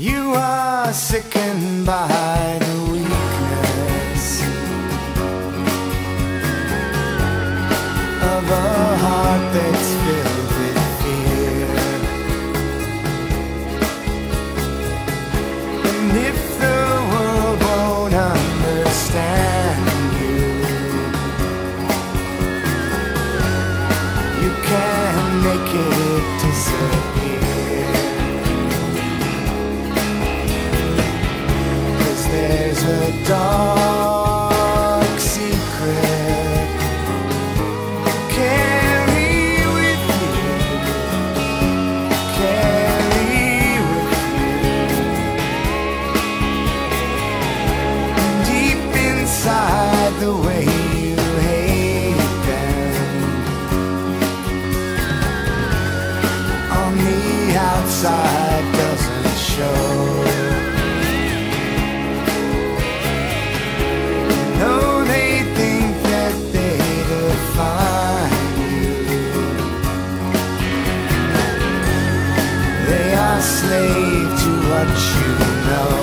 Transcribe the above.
You are sickened by the weakness of a heart that's filled with fear. And if the world won't understand you, you can make it disappear. There's a dark secret carry with you, carry with you. Deep inside the way you hate them, on the outside doesn't show. Slave to what you know.